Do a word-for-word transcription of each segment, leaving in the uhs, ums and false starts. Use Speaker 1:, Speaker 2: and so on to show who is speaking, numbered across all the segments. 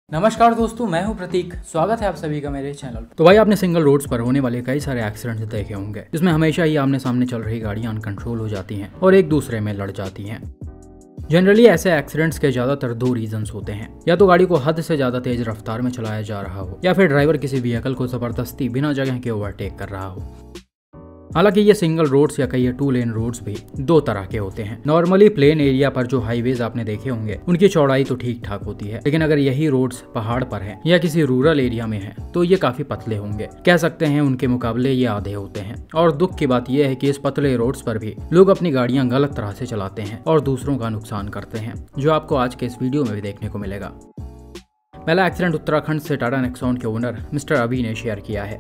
Speaker 1: नमस्कार दोस्तों, मैं हूं प्रतीक। स्वागत है आप सभी का मेरे चैनल पर। तो भाई आपने सिंगल रोड्स पर होने वाले कई सारे एक्सीडेंट्स देखे होंगे, जिसमें हमेशा ही आमने सामने चल रही गाड़ियां अनकंट्रोल हो जाती हैं और एक दूसरे में लड़ जाती हैं। जनरली ऐसे एक्सीडेंट्स के ज्यादातर दो रीजंस होते हैं, या तो गाड़ी को हद से ज्यादा तेज रफ्तार में चलाया जा रहा हो, या फिर ड्राइवर किसी व्हीकल को जबरदस्ती बिना जगह के ओवरटेक कर रहा हो। हालांकि ये सिंगल रोड्स या कई टू लेन रोड्स भी दो तरह के होते हैं। नॉर्मली प्लेन एरिया पर जो हाईवेज आपने देखे होंगे उनकी चौड़ाई तो ठीक ठाक होती है, लेकिन अगर यही रोड्स पहाड़ पर हैं या किसी रूरल एरिया में हैं तो ये काफी पतले होंगे। कह सकते हैं उनके मुकाबले ये आधे होते हैं। और दुख की बात यह है कि इस पतले रोड्स पर भी लोग अपनी गाड़ियां गलत तरह से चलाते हैं और दूसरों का नुकसान करते हैं, जो आपको आज के इस वीडियो में भी देखने को मिलेगा। पहला एक्सीडेंट उत्तराखंड से टाटा नेक्सॉन के ओनर मिस्टर अभी ने शेयर किया है।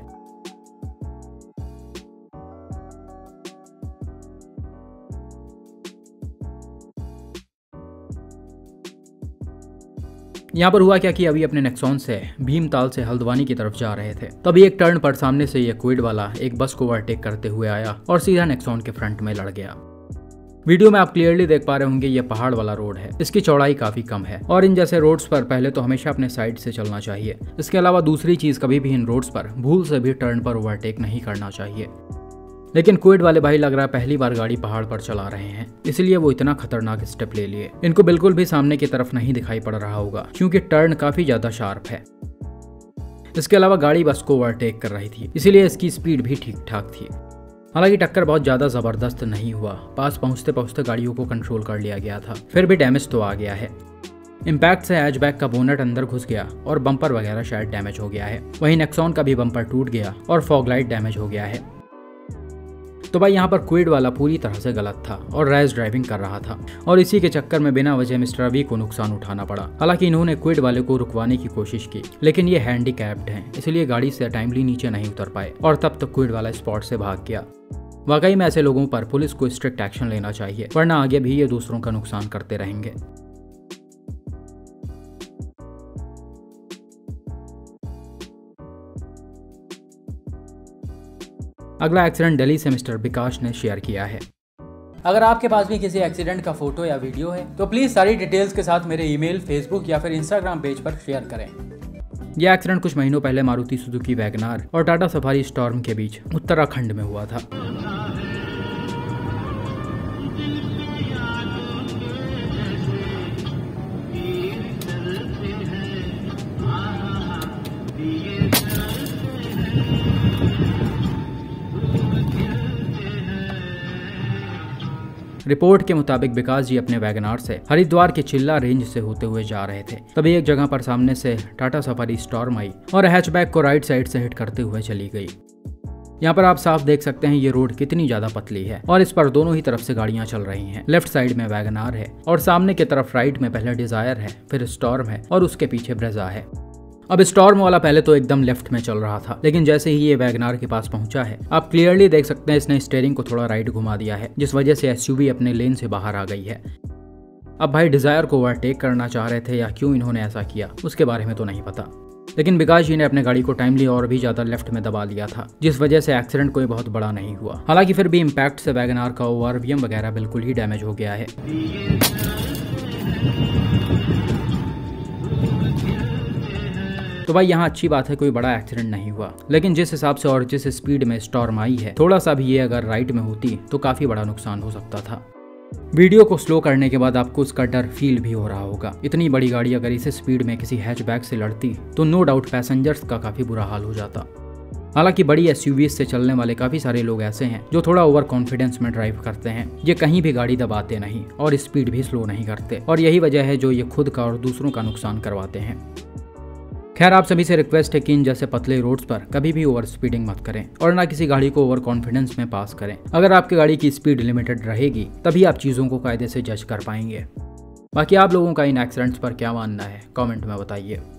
Speaker 1: यहाँ पर हुआ क्या कि अभी अपने नेक्सॉन से भीमताल से हल्द्वानी की तरफ जा रहे थे, तभी एक टर्न पर सामने से ये क्विड वाला एक बस को ओवरटेक करते हुए आया और सीधा नेक्सॉन के फ्रंट में लड़ गया। वीडियो में आप क्लियरली देख पा रहे होंगे ये पहाड़ वाला रोड है, इसकी चौड़ाई काफी कम है और इन जैसे रोड्स पर पहले तो हमेशा अपने साइड से चलना चाहिए। इसके अलावा दूसरी चीज, कभी भी इन रोड्स पर भूल से भी टर्न पर ओवरटेक नहीं करना चाहिए। लेकिन क्विड वाले भाई लग रहा है पहली बार गाड़ी पहाड़ पर चला रहे हैं, इसलिए वो इतना खतरनाक स्टेप ले लिए। इनको बिल्कुल भी सामने की तरफ नहीं दिखाई पड़ रहा होगा, क्योंकि टर्न काफी ज्यादा शार्प है। इसके अलावा गाड़ी बस को ओवरटेक कर रही थी, इसीलिए इसकी स्पीड भी ठीक ठाक थी। हालांकि टक्कर बहुत ज्यादा जबरदस्त नहीं हुआ, पास पहुंचते पहुंचते गाड़ियों को कंट्रोल कर लिया गया था। फिर भी डैमेज तो आ गया है। इम्पैक्ट से हैचबैक का बोनट अंदर घुस गया और बम्पर वगैरह शायद डैमेज हो गया है। वहीं नेक्सॉन का भी बम्पर टूट गया और फॉग लाइट डैमेज हो गया है। तो भाई यहाँ पर क्विड वाला पूरी तरह से गलत था और रैश ड्राइविंग कर रहा था, और इसी के चक्कर में बिना वजह मिस्टर अभी को नुकसान उठाना पड़ा। हालांकि इन्होंने क्विड वाले को रुकवाने की कोशिश की, लेकिन ये हैंडीकैप्ड हैं, इसलिए गाड़ी से टाइमली नीचे नहीं उतर पाए और तब तक क्विड वाला स्पॉट से भाग गया। वाकई में ऐसे लोगों पर पुलिस को स्ट्रिक्ट एक्शन लेना चाहिए, वरना आगे भी ये दूसरों का नुकसान करते रहेंगे। अगला एक्सीडेंट दिल्ली से मिस्टर विकास ने शेयर किया है।
Speaker 2: अगर आपके पास भी किसी एक्सीडेंट का फोटो या वीडियो है तो प्लीज सारी डिटेल्स के साथ मेरे ईमेल, फेसबुक या फिर इंस्टाग्राम पेज पर शेयर करें।
Speaker 1: यह एक्सीडेंट कुछ महीनों पहले मारुति सुजुकी वैगनार और टाटा सफारी स्टॉर्म के बीच उत्तराखंड में हुआ था। रिपोर्ट के मुताबिक विकास जी अपने वैगनार से हरिद्वार के चिल्ला रेंज से होते हुए जा रहे थे, तभी एक जगह पर सामने से टाटा सफारी स्टॉर्म आई और हैचबैक को राइट साइड से हिट करते हुए चली गई। यहाँ पर आप साफ देख सकते हैं ये रोड कितनी ज्यादा पतली है और इस पर दोनों ही तरफ से गाड़ियां चल रही हैं। लेफ्ट साइड में वैगनार है और सामने की तरफ राइट में पहले डिजायर है, फिर स्टॉर्म है और उसके पीछे ब्रेजा है। अब स्टॉर्म वाला पहले तो एकदम लेफ्ट में चल रहा था, लेकिन जैसे ही ये वैगनार के पास पहुंचा है, आप क्लियरली देख सकते हैं इसने स्टीयरिंग को थोड़ा राइट घुमा दिया है, जिस वजह से एसयूवी अपने लेन से बाहर आ गई है। अब भाई डिजायर को ओवरटेक करना चाह रहे थे या क्यों इन्होंने ऐसा किया उसके बारे में तो नहीं पता, लेकिन विकास जी ने अपने गाड़ी को टाइमली और भी ज्यादा लेफ्ट में दबा लिया था, जिस वजह से एक्सीडेंट कोई बहुत बड़ा नहीं हुआ। हालांकि फिर भी इम्पैक्ट से वैगनार का ओवरवीएम वगैरह बिल्कुल ही डैमेज हो गया है। तो भाई यहाँ अच्छी बात है, कोई बड़ा एक्सीडेंट नहीं हुआ, लेकिन जिस हिसाब से और जिस स्पीड में स्टॉर्म आई है, थोड़ा सा भी ये अगर राइट में होती तो काफी बड़ा नुकसान हो सकता था। वीडियो को स्लो करने के बाद आपको उसका डर फील भी हो रहा होगा। इतनी बड़ी गाड़ी अगर इस स्पीड में किसी हैचबैक से लड़ती तो नो डाउट पैसेंजर्स का काफी बुरा हाल हो जाता। हालांकि बड़ी एसयूवी से चलने वाले काफी सारे लोग ऐसे हैं जो थोड़ा ओवर कॉन्फिडेंस में ड्राइव करते हैं। ये कहीं भी गाड़ी दबाते नहीं और स्पीड भी स्लो नहीं करते, और यही वजह है जो ये खुद का और दूसरों का नुकसान करवाते हैं। खैर, आप सभी से रिक्वेस्ट है कि इन जैसे पतले रोड्स पर कभी भी ओवर स्पीडिंग मत करें और ना किसी गाड़ी को ओवर कॉन्फिडेंस में पास करें। अगर आपकी गाड़ी की स्पीड लिमिटेड रहेगी तभी आप चीज़ों को कायदे से जज कर पाएंगे। बाकी आप लोगों का इन एक्सीडेंट्स पर क्या मानना है, कमेंट में बताइए।